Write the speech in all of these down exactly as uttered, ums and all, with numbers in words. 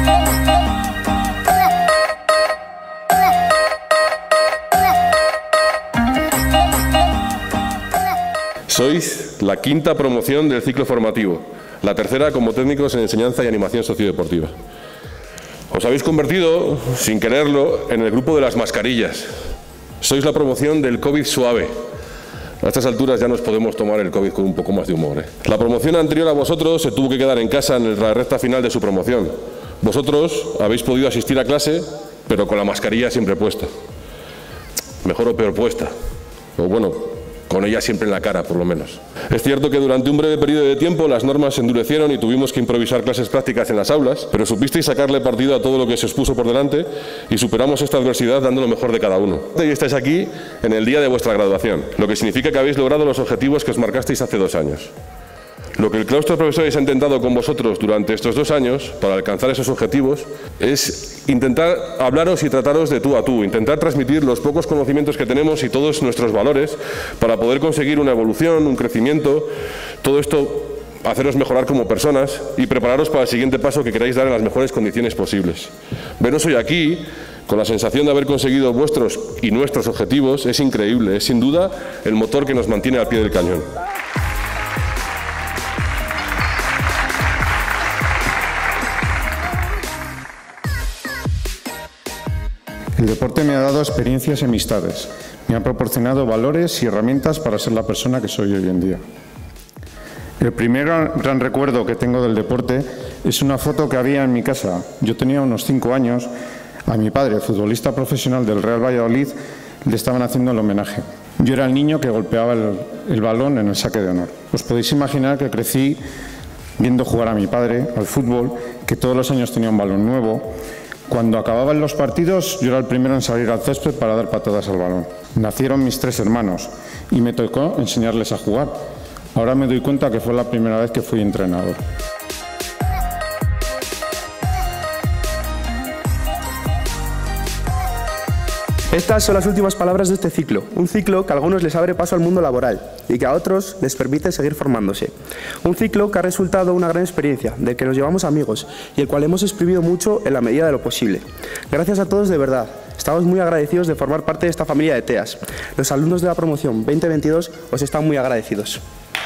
Sois la quinta promoción del ciclo formativo, la tercera como técnicos en enseñanza y animación sociodeportiva. Os habéis convertido, sin quererlo, en el grupo de las mascarillas. Sois la promoción del COVID suave. A estas alturas ya nos podemos tomar el COVID con un poco más de humor, ¿eh? La promoción anterior a vosotros se tuvo que quedar en casa en la recta final de su promoción. Vosotros habéis podido asistir a clase, pero con la mascarilla siempre puesta. Mejor o peor puesta. O bueno, con ella siempre en la cara, por lo menos. Es cierto que durante un breve periodo de tiempo las normas se endurecieron y tuvimos que improvisar clases prácticas en las aulas, pero supisteis sacarle partido a todo lo que se os puso por delante y superamos esta adversidad dando lo mejor de cada uno. Y estáis aquí en el día de vuestra graduación, lo que significa que habéis logrado los objetivos que os marcasteis hace dos años. Lo que el claustro de profesores ha intentado con vosotros durante estos dos años, para alcanzar esos objetivos, es intentar hablaros y trataros de tú a tú, intentar transmitir los pocos conocimientos que tenemos y todos nuestros valores para poder conseguir una evolución, un crecimiento, todo esto haceros mejorar como personas y prepararos para el siguiente paso que queráis dar en las mejores condiciones posibles. Veros hoy aquí, con la sensación de haber conseguido vuestros y nuestros objetivos, es increíble, es sin duda el motor que nos mantiene al pie del cañón. El deporte me ha dado experiencias y amistades, me ha proporcionado valores y herramientas para ser la persona que soy hoy en día. El primer gran recuerdo que tengo del deporte es una foto que había en mi casa. Yo tenía unos cinco años, a mi padre, futbolista profesional del Real Valladolid, le estaban haciendo el homenaje. Yo era el niño que golpeaba el, el balón en el saque de honor. Os podéis imaginar que crecí viendo jugar a mi padre al fútbol, que todos los años tenía un balón nuevo. Cuando acababan los partidos, yo era el primero en salir al césped para dar patadas al balón. Nacieron mis tres hermanos y me tocó enseñarles a jugar. Ahora me doy cuenta que fue la primera vez que fui entrenador. Estas son las últimas palabras de este ciclo, un ciclo que a algunos les abre paso al mundo laboral y que a otros les permite seguir formándose. Un ciclo que ha resultado una gran experiencia, del que nos llevamos amigos y el cual hemos exprimido mucho en la medida de lo posible. Gracias a todos de verdad, estamos muy agradecidos de formar parte de esta familia de TEAS. Los alumnos de la promoción veinte veintidós os están muy agradecidos.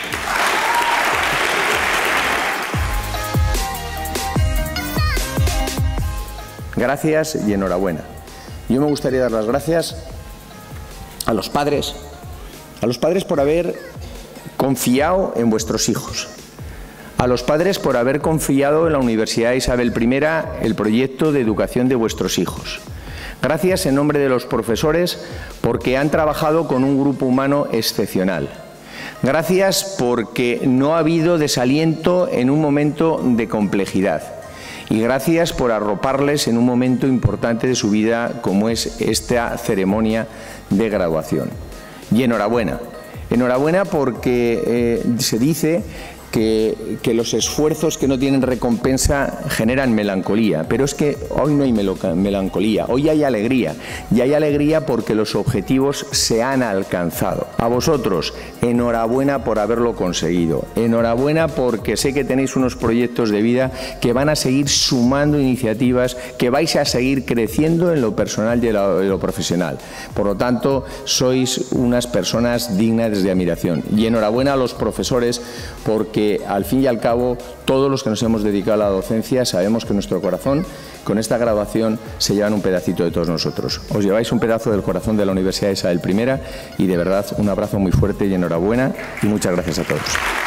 Gracias y enhorabuena. Yo me gustaría dar las gracias a los padres, a los padres por haber confiado en vuestros hijos, a los padres por haber confiado en la Universidad Isabel primera el proyecto de educación de vuestros hijos. Gracias en nombre de los profesores porque han trabajado con un grupo humano excepcional. Gracias porque no ha habido desaliento en un momento de complejidad. Y gracias por arroparles en un momento importante de su vida como es esta ceremonia de graduación. Y enhorabuena, enhorabuena porque eh, se dice que, que los esfuerzos que no tienen recompensa generan melancolía, pero es que hoy no hay melancolía, hoy hay alegría, y hay alegría porque los objetivos se han alcanzado. A vosotros, enhorabuena por haberlo conseguido, enhorabuena porque sé que tenéis unos proyectos de vida que van a seguir sumando iniciativas, que vais a seguir creciendo en lo personal y en lo, en lo profesional. Por lo tanto, sois unas personas dignas de admiración. Y enhorabuena a los profesores porque al fin y al cabo todos los que nos hemos dedicado a la docencia sabemos que nuestro corazón con esta graduación se llevan un pedacito de todos nosotros. Os lleváis un pedazo del corazón de la Universidad Isabel primera y de verdad un abrazo muy fuerte y enhorabuena y muchas gracias a todos.